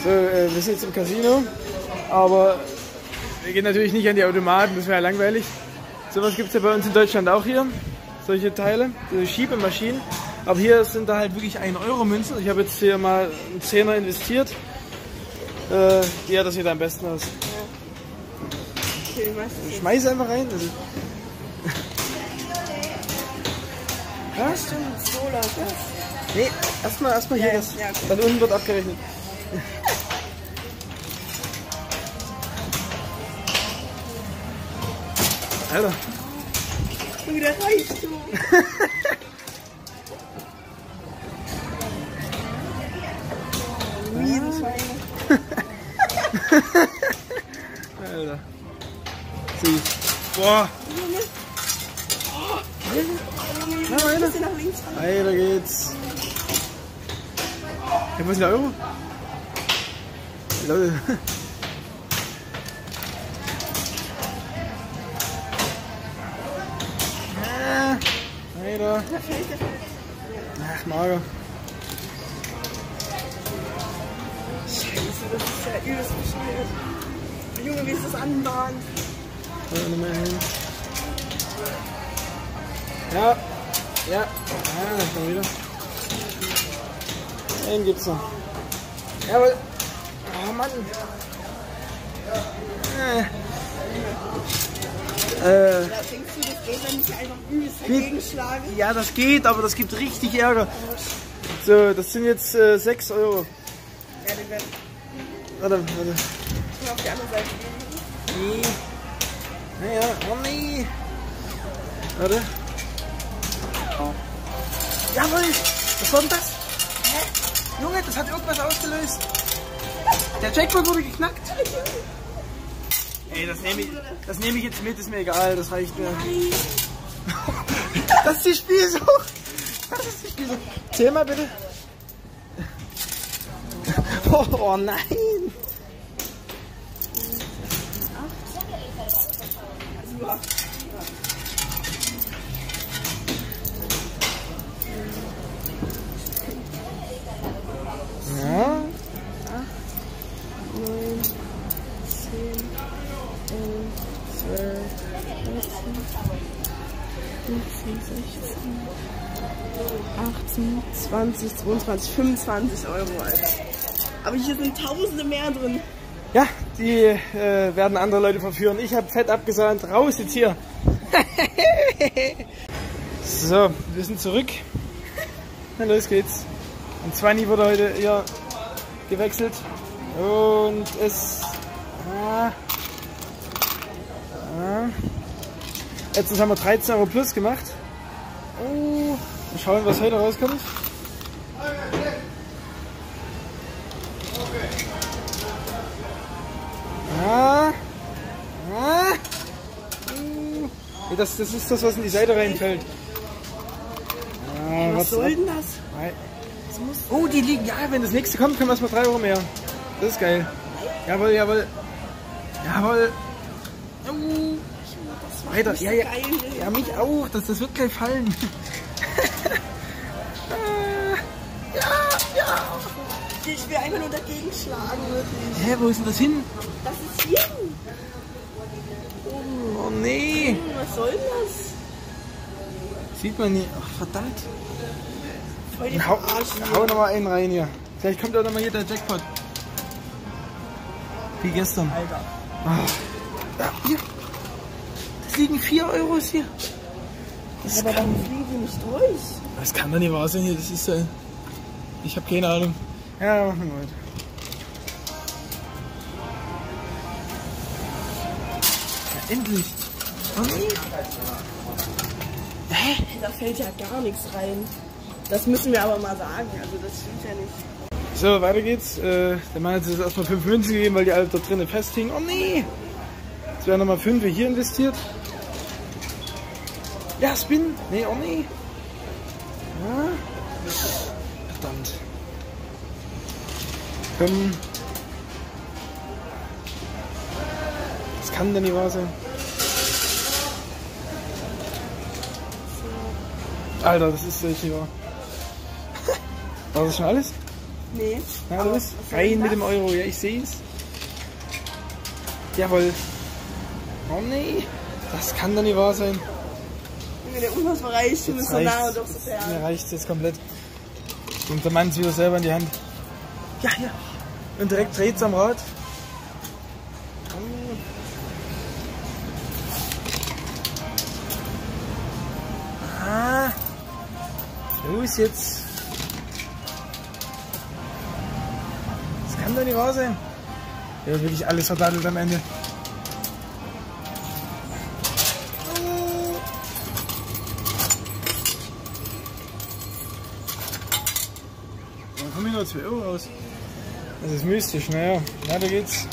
So, wir sind jetzt im Casino, aber wir gehen natürlich nicht an die Automaten, das wäre ja langweilig. Sowas gibt es ja bei uns in Deutschland auch hier, solche Teile, diese Schiebemaschinen. Aber hier sind da halt wirklich 1-Euro-Münzen. Ich habe jetzt hier mal einen Zehner investiert. Ja, das sieht am besten aus. Okay, ich schmeiße einfach rein. Also. Ja, stimmt, so läuft das. Nee, erstmal hier das. Ja, dann unten wird abgerechnet. Alter. Und wieder Reichtum. Alter. Süß. Boah. Na, weiter. Weiter geht's. Ja, was ist der Euro? Leute. Weiter. Ach, mager. Das ist ja übelst bescheuert. Junge, wie ist das anbahnt? Nochmal hin. Ja. Ja. Schon wieder. Einen gibt's noch. Jawohl. Oh Mann. Denkst du, das geht, wenn ich einfach übelst dagegen schlage? Ja, das geht, aber das gibt richtig Ärger. So, das sind jetzt 6 Euro. Ja, den werden. Warte. Ich will auf die andere Seite gehen. Nee. Naja, oh nee. Warte. Jawohl! Was war denn das? Hä? Junge, das hat irgendwas ausgelöst. Der Jackpot wurde geknackt. Ey, das nehme ich jetzt mit, ist mir egal, das reicht mir. Nein. Das ist die Spielsucht. Das ist die Spielsucht. Zähl mal bitte. Oh nein. Ja. 8, 9, 10, 11, 12, 13, 15, 16, 18, 20, 22, 25 Euro, Alter. Aber hier sind Tausende mehr drin. Ja, die werden andere Leute verführen. Ich habe fett abgesahnt. Raus jetzt hier. So, wir sind zurück. Na, los geht's. Und 20 wurde heute hier gewechselt. Und es... Jetzt haben wir 13 Euro plus gemacht. Oh, mal schauen, was heute rauskommt. Das ist das, was in die Seite reinfällt. Was soll denn das? Oh, die liegen. Ja, wenn das nächste kommt, können wir erstmal 3 Euro mehr. Das ist geil. Jawohl, jawohl. Jawohl. Weiter. Ja, ja. Ja, mich auch. Das wird gleich fallen. Ja. Ich will einfach nur dagegen schlagen, wirklich. Hä, wo ist denn das hin? Das ist hier. Oh nee. Was soll das? Sieht man nicht. Ach, verdammt. Voll die Hau Verarschen. nochmal einen rein hier. Vielleicht kommt auch nochmal hier der Jackpot. Wie gestern. Alter. Ja, hier. Das liegen 4 Euro hier. Das Aber dann fliegen die nicht durch. Das kann doch nicht wahr sein hier. Das ist ich habe keine Ahnung. Ja, machen wir weiter. Ja, endlich. Oh nee. Hä? Da fällt ja gar nichts rein. Das müssen wir aber mal sagen. Also das stimmt ja nicht. So, weiter geht's. Der Mann hat jetzt erstmal 5 Münzen gegeben, weil die alle da drinnen festhingen. Oh nee! Jetzt werden nochmal 5 hier investiert. Ja, Spin! Nee, oh nee! Ja. Verdammt. Komm. Das kann denn nicht wahr sein. Alter, das ist echt nicht wahr. War das schon alles? Nee. Na, los, rein mit dem Euro. Ja, ich sehe es. Jawohl. Oh nee, das kann doch nicht wahr sein. Der unfassbare Reichtum ist so nah und doch so fern. Mir reicht es jetzt komplett. Und der Mann ist wieder selber in die Hand. Ja, ja. Und direkt dreht es am Rad. Ah. Los jetzt. Das kann doch nicht wahr sein. Ja, wirklich alles verdattelt am Ende. Dann kommen hier nur 2 Euro raus. Das ist mystisch, naja. Weiter geht's.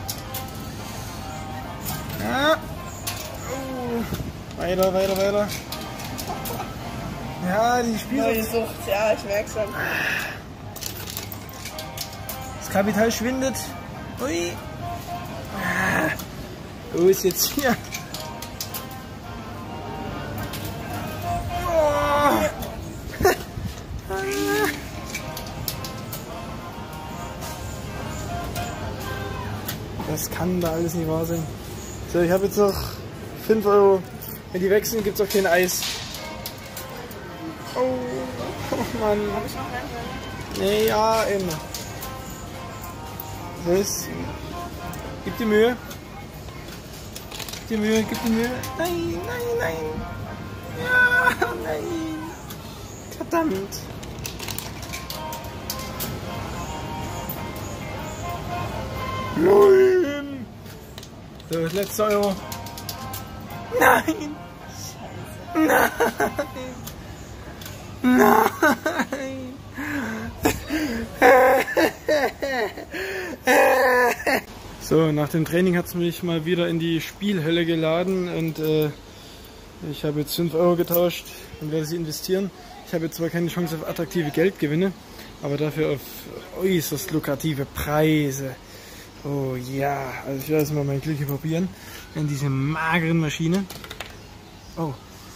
Ja. Oh. Weiter, weiter, weiter. Ja, die Spieler. Neue Sucht, ja, ich merk's schon. Das Kapital schwindet. Ui. Wo ist jetzt hier? Oh. Das kann da alles nicht wahr sein. So, ich habe jetzt noch 5 Euro. Wenn die wechseln, gibt es auch kein Eis. Oh Mann. Nee, ja, immer. Das gib die Mühe. Gib die Mühe, gib die Mühe. Nein, nein, nein. Ja, nein. Verdammt. Nein. So, das letzte Euro. Nein. Nein. Nein. So, nach dem Training hat es mich mal wieder in die Spielhölle geladen und ich habe jetzt 5 Euro getauscht und werde sie investieren. Ich habe jetzt zwar keine Chance auf attraktive Geldgewinne, aber dafür auf äußerst lukrative Preise. Oh ja, also ich werde jetzt mal mein Glück hier probieren in diese mageren Maschine. Oh.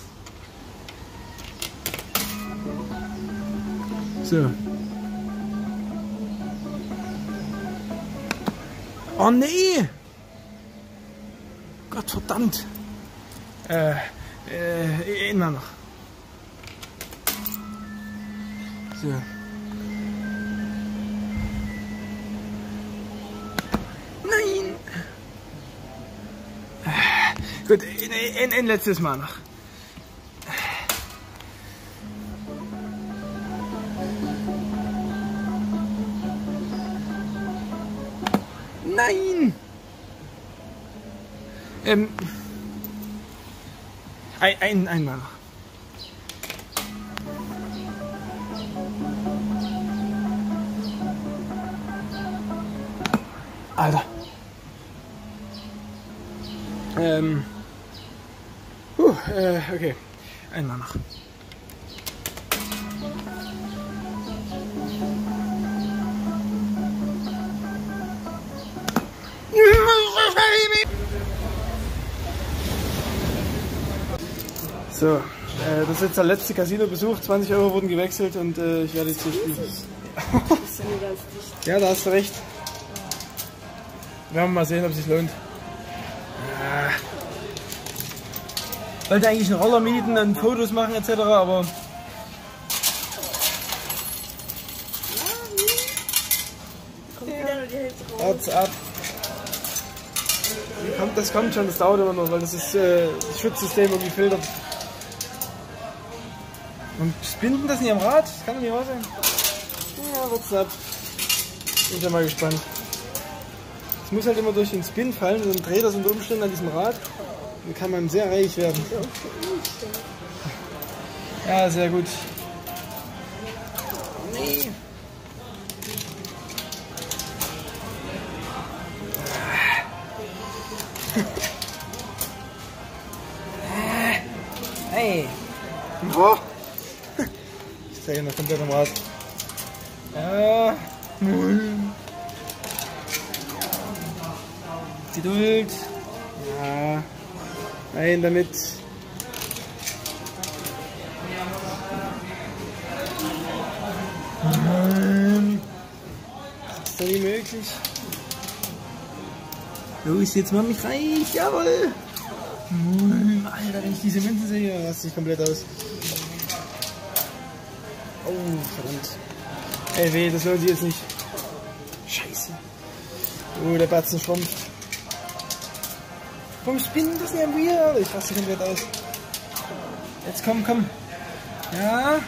So. Oh nee! Gott verdammt! Immer noch. So. Nein! Gut, ein letztes Mal noch. Nein! Einmal noch. Alter. Okay. Einmal noch. So, das ist jetzt der letzte Casino-Besuch. 20 Euro wurden gewechselt und ich werde jetzt hier spielen. Ja, da hast du recht. Wir werden mal sehen, ob es sich lohnt. Wollte eigentlich einen Roller mieten und Fotos machen etc., aber wart's ab. Das kommt schon, das dauert immer noch, weil das ist das Schutzsystem irgendwie filtert. Und spinnen das nicht am Rad? Das kann doch nicht wahr sein. Ja, wird's ab. Bin ja mal gespannt. Es muss halt immer durch den Spin fallen und dann dreht das unter Umständen an diesem Rad. Dann kann man sehr reich werden. Ja, sehr gut. Nee. Hey. Boah. Ich zeige noch komplett am Rad. Ja. Geduld. Ja. Nein, damit. ist doch nie möglich. Los, jetzt mach mich reich, jawohl! Alter, wenn ich diese Münzen sehe, raste ich komplett aus. Oh, verdammt. Ey, weh, das lohnt sich jetzt nicht. Scheiße. Oh, der Batzen schrumpft. Warum spinnt das denn wieder? Ich raste komplett aus. Jetzt komm, komm. Ja.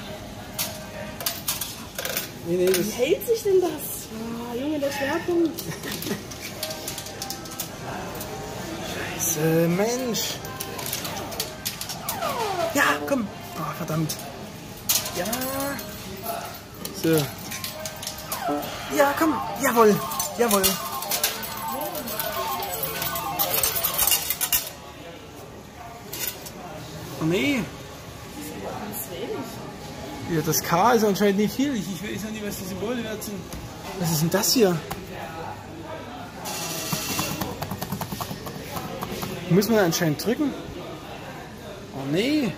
Nee, das... Wie hält sich denn das? Oh, Junge, der Schwerpunkt. Scheiße, Mensch. Ja, komm. Oh, verdammt. Ja. So. Ja, komm. Jawohl. Jawohl. Oh nee. Ja, das K ist anscheinend nicht viel. Ich weiß ja nicht, was die Symbole wert sind. Was ist denn das hier? Muss man anscheinend drücken? Oh nee.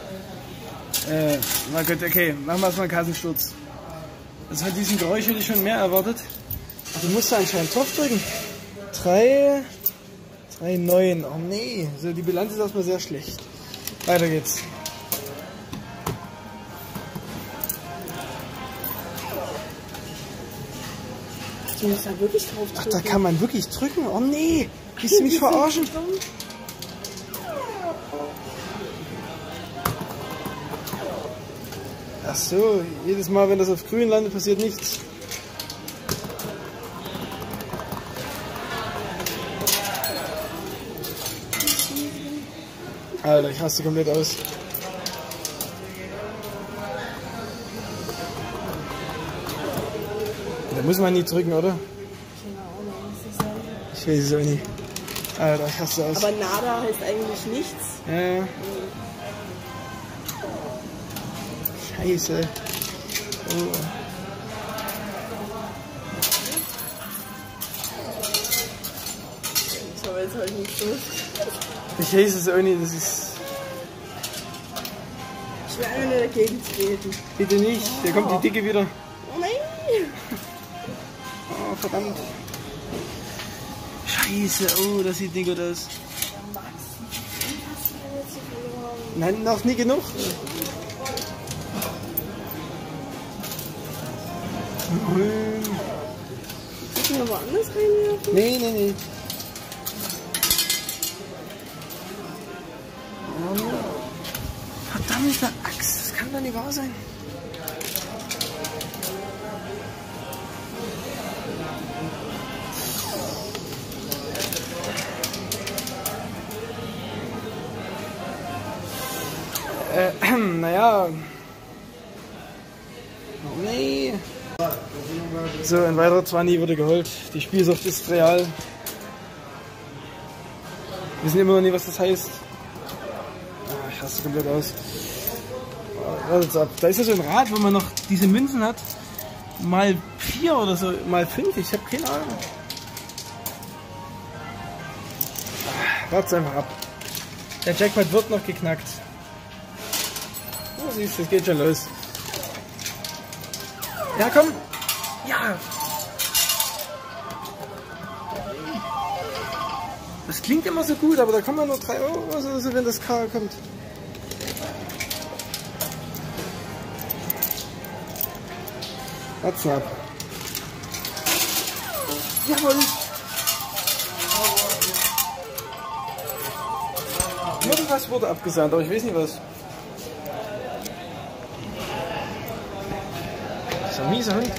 Na gut, okay. Machen wir erstmal einen Kassensturz. Also von diesem Geräusch hätte ich schon mehr erwartet. Du musst da anscheinend drauf drücken. 3, 9. Oh nee. So, die Bilanz ist erstmal sehr schlecht. Weiter geht's. Du musst da wirklich drauf drücken. Ach, da kann man wirklich drücken? Oh nee. Willst du mich verarschen? Ach so, jedes Mal, wenn das auf grün landet, passiert nichts. Alter, ich raste komplett aus. Da muss man nie drücken, oder? Ich weiß es auch nicht. Alter, ich raste aus. Aber nada heißt eigentlich nichts. Ja. Scheiße. Oh. Ich habe jetzt halt nicht so. Ich weiß es auch nicht, das ist... Ich will einfach nur dagegen treten. Bitte nicht, da kommt die Dicke wieder. Oh nein! Oh, verdammt. Scheiße, oh, das sieht nicht gut aus. Nein, noch nie genug. Soll ich noch woanders reinwerfen? Nee, nee, nee. Verdammte Axt, das kann doch nicht wahr sein. Naja. Oh nee. So, ein weiterer 20 wurde geholt. Die Spielsucht ist real. Wir wissen immer noch nie, was das heißt. Ah, ich raste komplett aus. Wartet's ab. Da ist ja so ein Rad, wo man noch diese Münzen hat. Mal 4 oder so, mal 5. Ich habe keine Ahnung. Wartet's einfach ab. Der Jackpot wird noch geknackt. Oh, siehst du, es geht schon los. Ja, komm! Ja! Das klingt immer so gut, aber da kommen nur 3 Euro, also wenn das K kommt. Wart's ab. Jawohl! Irgendwas wurde abgesandt, aber ich weiß nicht was. Das ist ein mieser Hund.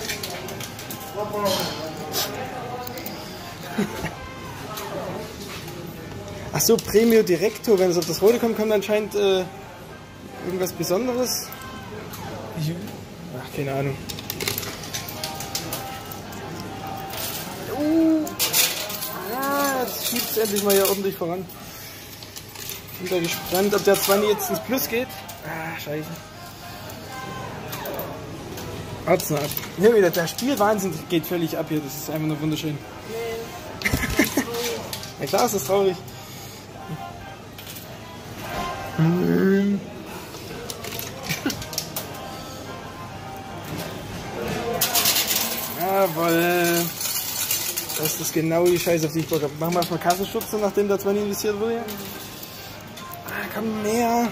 Ach so, Premio Directo, wenn es auf das Rote kommt, kommt anscheinend irgendwas Besonderes. Ach, keine Ahnung. Ja, jetzt schiebt es endlich mal hier ordentlich voran. Ich bin da gespannt, ob der 20 jetzt ins Plus geht. Ah, scheiße. Wart's noch ab. Hier wieder, der Spielwahnsinn geht völlig ab hier, das ist einfach nur wunderschön. Nee. Ja klar, ist das traurig. Ja, Jawohl. Das ist genau die Scheiße, auf die ich Bock habe. Machen wir erstmal Kassenstutze, nachdem da 20 investiert wurde. Ah, komm, mehr.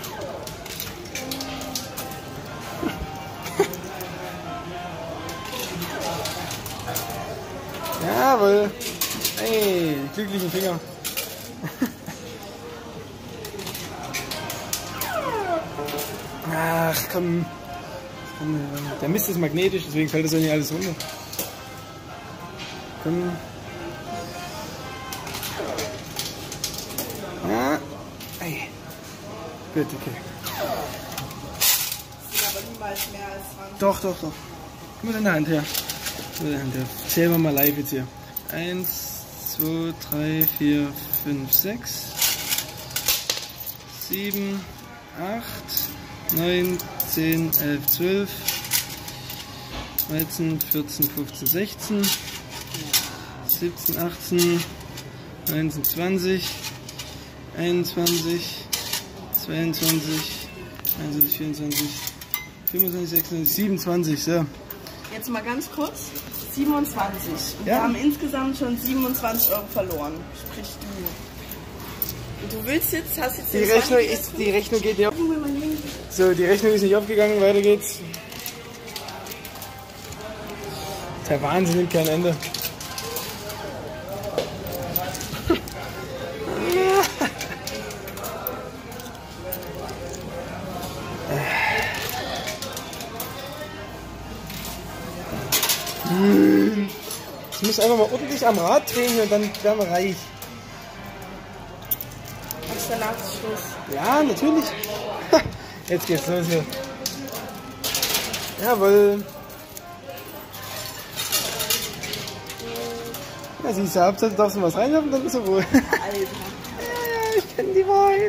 Jawohl. Ey, glücklichen Finger. Ach komm. Der Mist ist magnetisch, deswegen fällt das ja nicht alles runter. Komm. Ja. Ey. Gut, okay. Aber niemals mehr als 20. Doch. Guck mal deine Hand her. Zählen wir mal live jetzt hier. 1, 2, 3, 4, 5, 6, 7, 8, 9, 10, 11, 12, 13, 14, 15, 16, 17, 18, 19, 20, 21, 22, 23, 24, 25, 26, 27, so. Jetzt mal ganz kurz. 27. Und Ja. wir haben insgesamt schon 27 Euro verloren. Sprich du. Und du willst jetzt, hast jetzt Die Rechnung geht nicht auf. So, die Rechnung ist nicht aufgegangen, weiter geht's. Der Wahnsinn nimmt kein Ende. Ich muss einfach mal ordentlich am Rad drehen und dann werden wir reich. Hast du danach Schluss? Ja, natürlich. Jetzt geht's los hier. Jawohl. Ja, siehst du, Hauptsache du darfst du was reinwerfen, dann ist er wohl. Alter. Ja, ich kenne die Wahrheit.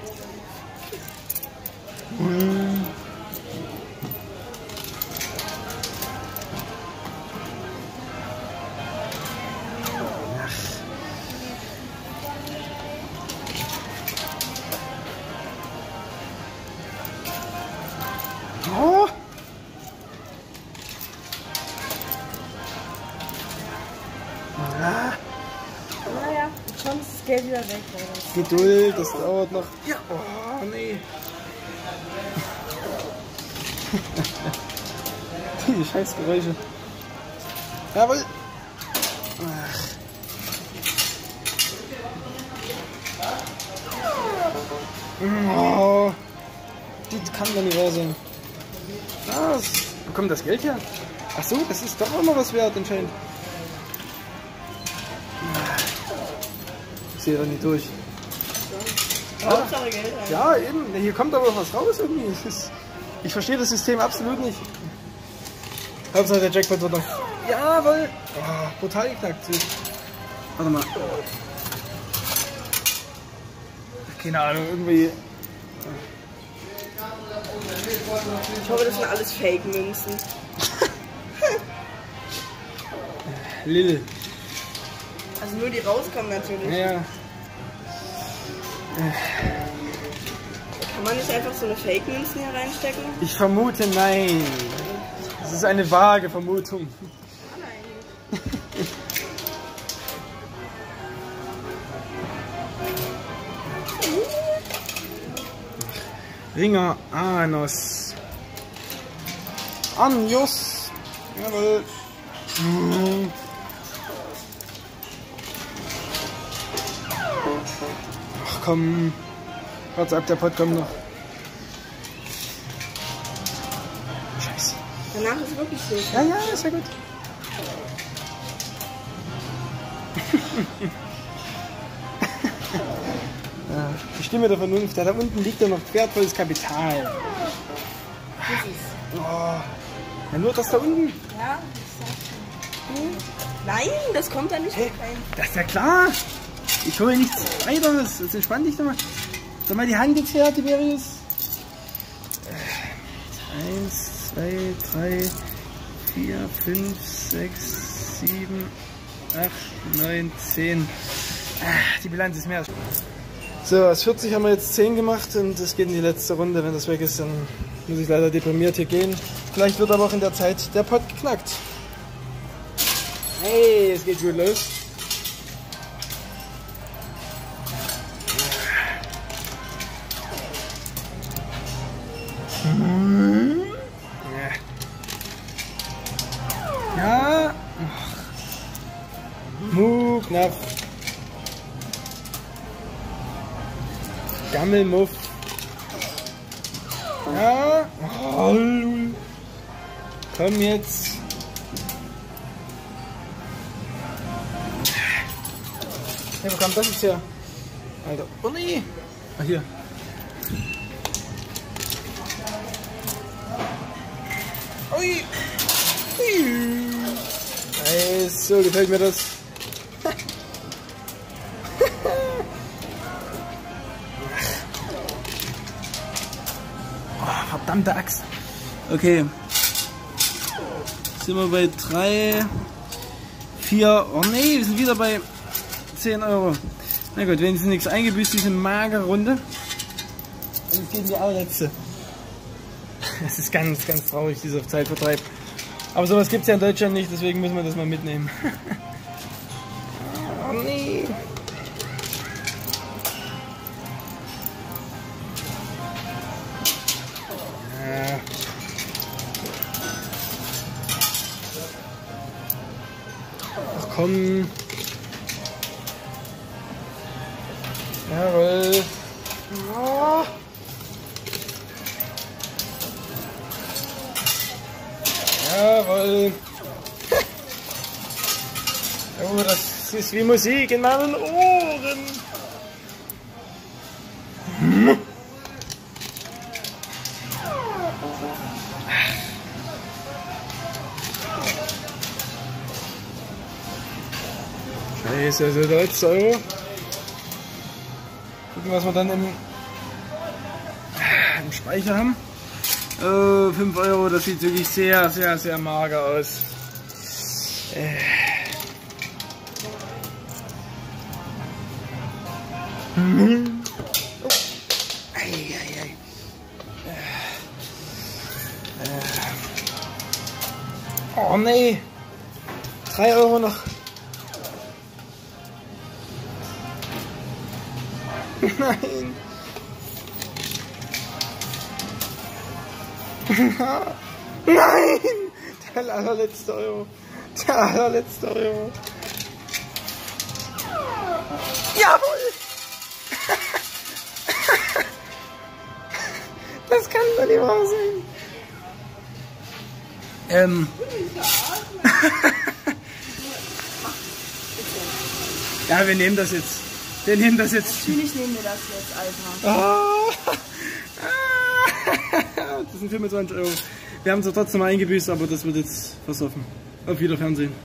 Oh. Naja, schon ist das Geld wieder weg. Oder? Geduld, das dauert noch. Ja, oh nee. Die Scheißgeräusche. Jawohl. Ach. Oh. Das kann doch nicht wahr sein. Was? Wo kommt das Geld her? Ach so, das ist doch immer was wert anscheinend. Ich sehe da nicht durch. Hauptsache Geld rein. Ja, eben. Hier kommt aber was raus irgendwie. Ich verstehe das System absolut nicht. Hauptsache der Jackpot wird noch. Jawohl! Oh, brutal geknackt. Warte mal. Keine Ahnung, irgendwie. Ich hoffe, das sind alles Fake-Münzen. Lille. Also nur die rauskommen natürlich. Ja. Kann man nicht einfach so eine Fake-Münzen hier reinstecken? Ich vermute nein. Das ist eine vage Vermutung. Ringer Anos. Anjos. Jawohl. Ach komm. Warte ab, der Pot kommt noch. Scheiße. Danach ist wirklich so. Ja, ist ja gut. Ja, die Stimme der Vernunft. Da unten liegt ja noch wertvolles Kapital. Oh. Ja, nur das da unten. Ja, nein, das kommt da nicht rein. Das ist ja klar. Ich hole nichts weiteres. Jetzt entspann dich doch mal. Sag mal die Hand jetzt her, Tiberius. 1, 2, 3, 4, 5, 6, 7, 8, 9, 10. Die Bilanz ist mehr. So, aus 40 haben wir jetzt 10 gemacht und es geht in die letzte Runde. Wenn das weg ist, dann muss ich leider deprimiert hier gehen. Vielleicht wird aber auch in der Zeit der Pot geknackt. Hey, es geht gut los. Ja. Knapp. Gammelmuff. Ja. Oh, komm jetzt. Hey, wo kommt das jetzt her? Alter. Oh nee. Ah, hier. Ui. Hey, so gefällt mir das. Oh, verdammte Axt. Okay. Sind wir bei 3, 4. Oh nee, wir sind wieder bei 10 Euro. Na gut, wenigstens nichts eingebüßt, diese magere Runde. Und jetzt gehen die allerletzte. Das ist ganz, ganz traurig, dieser Zeitvertreib. Aber sowas gibt es ja in Deutschland nicht, deswegen müssen wir das mal mitnehmen. Oh nee. Ja. Ach komm. Jawohl. Oh. Jawohl. Oh, das ist wie Musik in meinen Ohren. Scheiße, also der letzte Euro. Gucken, was wir dann im Speicher haben. 5 Euro, das sieht wirklich sehr, sehr, sehr mager aus. Oh. Ei, ei, ei. Oh nee. 3 Euro noch. Nein. Nein! Der allerletzte Euro. Der allerletzte Euro. Jawohl! Das kann doch nicht wahr sein. Ja, wir nehmen das jetzt. Wir nehmen das jetzt. Natürlich nehmen wir das jetzt, Alter. Oh. Das sind 25 Euro. Wir haben es trotzdem mal eingebüßt, aber das wird jetzt versoffen. Auf Wiederfernsehen.